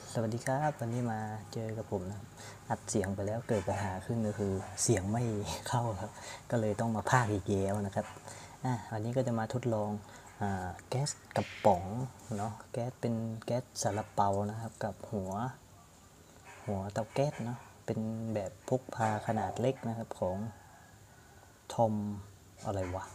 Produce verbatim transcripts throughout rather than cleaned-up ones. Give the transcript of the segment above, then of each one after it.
สวัสดีครับวันนี้มาเจอกับผมนะครับอัดเสียงไปแล้วเกิดปัญหาขึ้นก็คือเสียงไม่เข้าครับก็เลยต้องมาพากย์อีกแล้วนะครับอ่ะวันนี้ก็จะมาทดลองอ่าแก๊สกระป๋องเนาะแก๊สเป็นแก๊สซาลาเปานะครับกับหัวหัวเตาแก๊สเนาะเป็นแบบพกพาขนาดเล็กนะครับของทอมอะไรวะ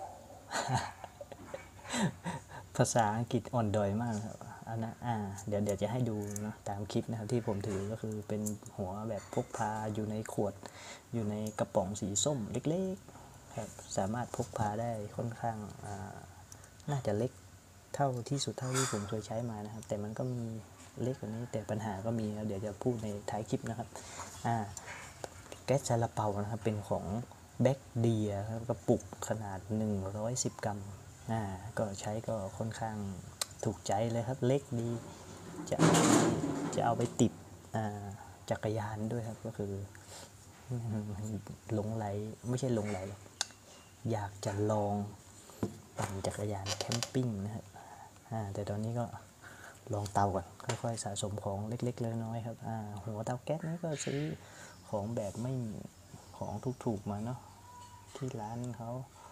ภาษาอังกฤษอ่อนดอยมากครับอันนั้นอ่าเดี๋ยวเดี๋ยวจะให้ดูนะตามคลิปนะครับที่ผมถือก็คือเป็นหัวแบบพกพาอยู่ในขวดอยู่ในกระป๋องสีส้มเล็กๆครับสามารถพกพาได้ค่อนข้างอ่าน่าจะเล็กเท่าที่สุดเท่าที่ผมเคยใช้มานะครับแต่มันก็มีเล็กกว่านี้แต่ปัญหาก็มีเดี๋ยวจะพูดในท้ายคลิปนะครับอ่าแก๊สซาลาเปานะครับเป็นของแบ็กเดียครับกระปุกขนาดหนึ่งร้อยสิบกรัมอ่าก็ใช้ก็ค่อนข้างถูกใจเลยครับเล็กดีจะจะเอาไปติดจักรยานด้วยครับก็คือหลงไหลไม่ใช่หลงไหลหรอกอยากจะลองปั่นจักรยานแคมปิ้งนะครับแต่ตอนนี้ก็ลองเตาก่อนค่อยๆสะสมของเล็กๆน้อยๆครับหัวเตาแก๊สนี่ก็ซื้อของแบบไม่ของถูกๆมาเนาะที่ร้านเขา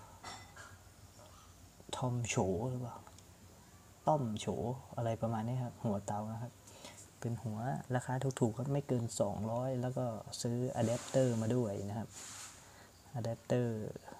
ทอมโฉหรือเปล่าต้มโฉอะไรประมาณนี้ครับหัวเตานะครับเป็นหัวราคาถูกๆก็ไม่เกินสองร้อยแล้วก็ซื้ออะแดปเตอร์มาด้วยนะครับอะแดปเตอร์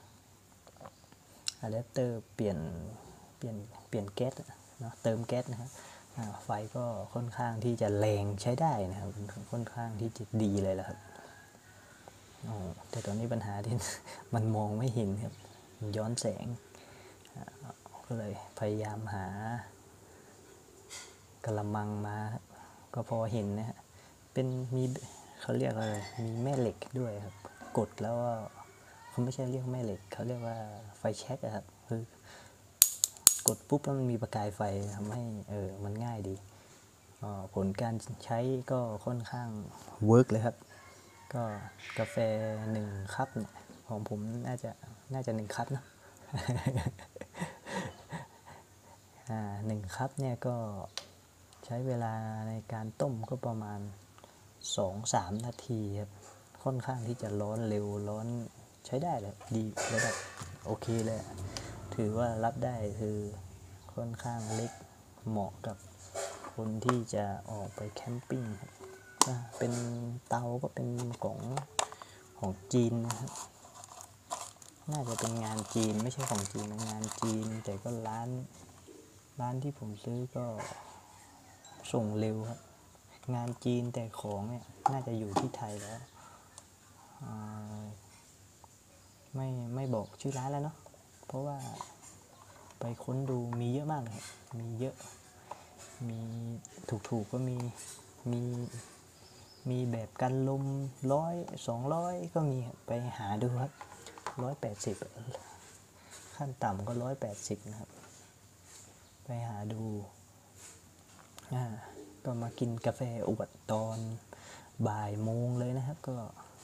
อะแดปเตอร์เปลี่ยนเปลี่ยนเปลี่ยนแก๊สเนาะเติมแก๊สนะครับไฟก็ค่อนข้างที่จะแรงใช้ได้นะครับค่อนข้างที่จะดีเลยแหละครับแต่ตอนนี้ปัญหาที่มันมองไม่เห็นครับย้อนแสงก็เลยพยายามหากระมังมาก็พอเห็นนะฮะเป็นมีเขาเรียกอะไรมีแม่เหล็กด้วยครับกดแล้วเขาไม่ใช่เรียกแม่เหล็กเขาเรียกว่าไฟแช็กครับคือกดปุ๊บแล้วมันมีประกายไฟทำให้เออมันง่ายดีผลการใช้ก็ค่อนข้างเวิร์กเลยครับก็กาแฟหนึ่งคัพของผมน่าจะน่าจะหนึ่งคัพนะหนึ่งคัพเนี่ยก็ใช้เวลาในการต้มก็ประมาณ สองถึงสาม นาทีครับค่อนข้างที่จะร้อนเร็วร้อนใช้ได้เลยดีระดับโอเคเลยถือว่ารับได้คือค่อนข้างเล็กเหมาะกับคนที่จะออกไปแคมปิ้งครับเป็นเตาก็เป็นของของจีนนะครับน่าจะเป็นงานจีนไม่ใช่ของจีนงานจีนแต่ก็ร้านร้านที่ผมซื้อก็ส่งเร็วครับงานจีนแต่ของเนี่ยน่าจะอยู่ที่ไทยแล้วไม่ไม่บอกชื่อร้านแล้วเนาะเพราะว่าไปค้นดูมีเยอะมากเลยมีเยอะมีถูกๆก็มีมีมีแบบกันลมร้อยสองร้อยก็มีไปหาดูครับร้อยแปดสิบขั้นต่ำก็ร้อยแปดสิบนะครับไปหาดูอ่าก็มากินกาแฟอวดตอนบ่ายโมงเลยนะครับก็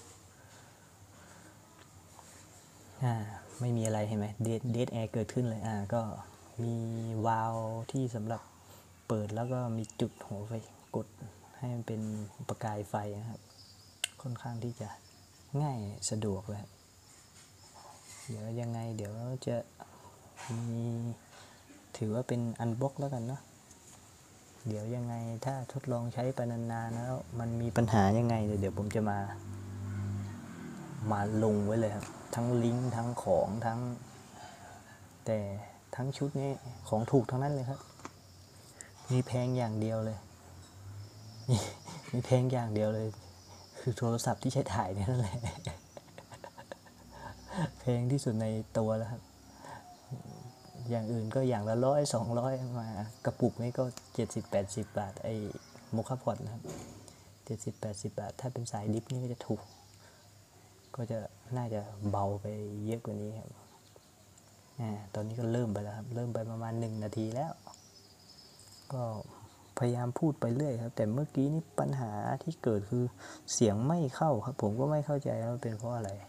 อ่าไม่มีอะไรเห็นไหมเดดเดดแอร์เกิดขึ้นเลยอ่าก็มีวาล์วที่สำหรับเปิดแล้วก็มีจุดหัวไฟกดให้มันเป็นประกายไฟนะครับค่อนข้างที่จะง่ายสะดวกเลยเดี๋ยวยังไงเดี๋ยวจะมีถือว่าเป็นอันบ็อกแล้วกันเนาะเดี๋ยวยังไงถ้าทดลองใช้ไปนานๆแล้วมันมีปัญหายังไงเดี๋ยวผมจะมามาลงไว้เลยครับทั้งลิงก์ทั้งของทั้งแต่ทั้งชุดนี้ของถูกทั้งนั้นเลยครับมีแพงอย่างเดียวเลยมีแพงอย่างเดียวเลยคือโทรศัพท์ที่ใช้ถ่ายนี่นั่นแหละแพงที่สุดในตัวแล้วครับอย่างอื่นก็อย่างละร้อยสองร้อยมากระปุกนี้ก็เจ็ดสิบแปดสิบบาทไอ้โมคาพอดนะครับเจ็ดสิบแปดสิบบาทถ้าเป็นสายดิฟนี่ก็จะถูกก็จะน่าจะเบาไปเยอะกว่านี้ครับตอนนี้ก็เริ่มไปแล้วครับเริ่มไปประมาณหนึ่งนาทีแล้วก็พยายามพูดไปเรื่อยครับแต่เมื่อกี้นี่ปัญหาที่เกิดคือเสียงไม่เข้าครับผมก็ไม่เข้าใจว่าเป็นเพราะอะไร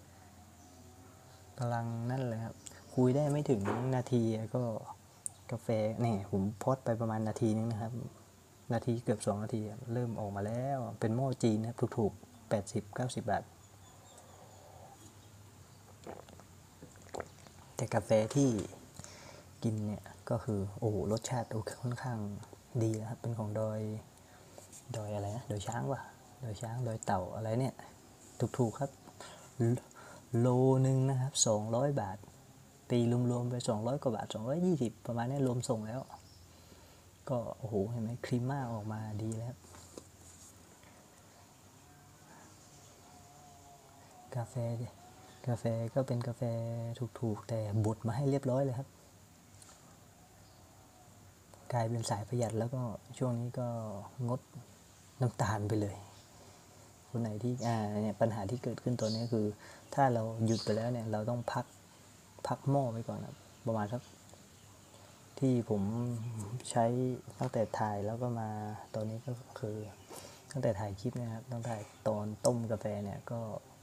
กำลังนั่นเลยครับคุยได้ไม่ถึงนาทีก็กาแฟนี่ผมโพสต์ไปประมาณนาทีนึงนะครับนาทีเกือบสองนาทีเริ่มออกมาแล้วเป็นหม้อจีนนะถูกๆแปดสิบเก้าสิบบาทแต่กาแฟที่กินเนี่ยก็คือโอ้โหรสชาติโอเคค่อนข้างดีนะครับเป็นของดอยดอยอะไรนะดอยช้างวะดอยช้างดอยเต่าอะไรเนี่ยถูกๆครับโลนึงนะครับสองร้อยบาทตีรวมๆไปสองร้อยกว่าบาทสองร้อยยี่สิบประมาณนี้รวมส่งแล้วก็โอ้โหเห็นไหมครีมม่าออกมาดีแล้วกาแฟกาแฟก็เป็นกาแฟถูกๆแต่บดมาให้เรียบร้อยเลยครับกลายเป็นสายประหยัดแล้วก็ช่วงนี้ก็งดน้ำตาลไปเลยคนไหนที่อ่าเนี่ยปัญหาที่เกิดขึ้นตัวนี้คือถ้าเราหยุดไปแล้วเนี่ยเราต้องพักพักหม้อไว้ก่อนครับประมาณสักที่ผมใช้ตั้งแต่ถ่ายแล้วก็มาตอนนี้ก็คือตั้งแต่ถ่ายคลิปนะครับตั้งแต่ตอนต้มกาแฟเนี่ยก็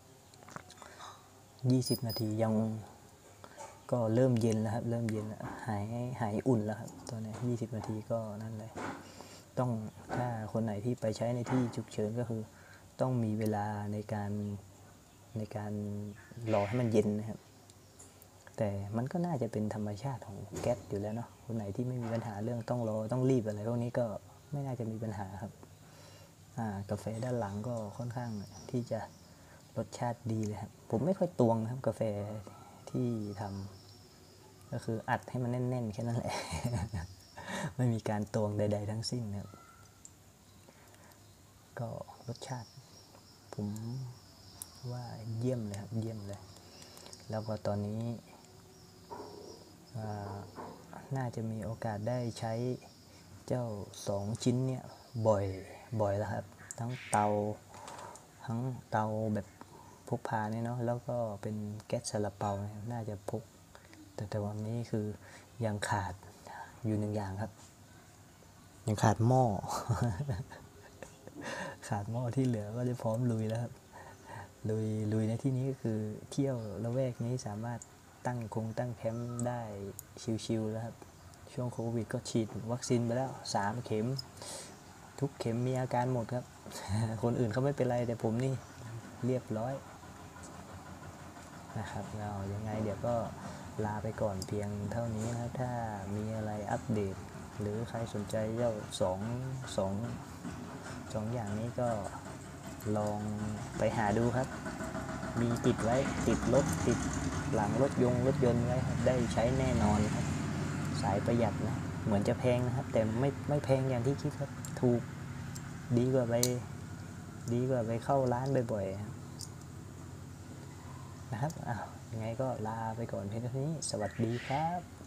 ยี่สิบนาทียังก็เริ่มเย็นแล้วครับเริ่มเย็นแล้วหายหายอุ่นแล้วครับตอนนี้ยี่สิบนาทีก็นั่นเลยต้องถ้าคนไหนที่ไปใช้ในที่ฉุกเฉินก็คือต้องมีเวลาในการในการรอให้มันเย็นนะครับแต่มันก็น่าจะเป็นธรรมชาติของแก๊สอยู่แล้วเนาะคนไหนที่ไม่มีปัญหาเรื่องต้องรอต้องรีบอะไรพวกนี้ก็ไม่น่าจะมีปัญหาครับอ่ากาแฟด้านหลังก็ค่อนข้างที่จะรสชาติดีเลยครับผมไม่ค่อยตวงนะครับกาแฟที่ทำก็คืออัดให้มันแน่นๆแค่นั้นแหละ ไม่มีการตวงใดๆทั้งสิ้นครับก็รสชาติผมว่าเยี่ยมเลยครับเยี่ยมเลยแล้วก็ตอนนี้น่าจะมีโอกาสได้ใช้เจ้าสองชิ้นเนี่ยบ่อยบ่อยแล้วครับทั้งเตาทั้งเตาแบบพกพาเนี่ยเนาะแล้วก็เป็นแก๊สซาลาเปาน่าจะพกแต่แต่วันนี้คือยังขาดอยู่หนึ่งอย่างครับยังขาดหม้อ ขาดหม้อที่เหลือก็จะพร้อมลุยแล้วครับลุยลุยในที่นี้ก็คือเที่ยวละแวกนี้สามารถตั้งคงตั้งแคมป์ได้ชิวๆแล้วครับช่วงโควิดก็ฉีดวัคซีนไปแล้วสามเข็มทุกเข็มมีอาการหมดครับ คนอื่นเขาไม่เป็นไรแต่ผมนี่เรียบร้อยนะครับเรายังไงเดี๋ยวก็ลาไปก่อนเพียงเท่านี้นะครับถ้ามีอะไรอัปเดตหรือใครสนใจเจ้าสองสองสองอย่างนี้ก็ลองไปหาดูครับมีติดไว้ติดรถติดหลังรถยงรถยนต์ไว้ครับได้ใช้แน่นอนครับสายประหยัดนะเหมือนจะแพงนะครับแต่ไม่ไม่แพงอย่างที่คิดครับถูกดีกว่าไปดีกว่าไปเข้าร้านบ่อยๆนะครับอ้าวยังไงก็ลาไปก่อนเพียงเท่านี้สวัสดีครับ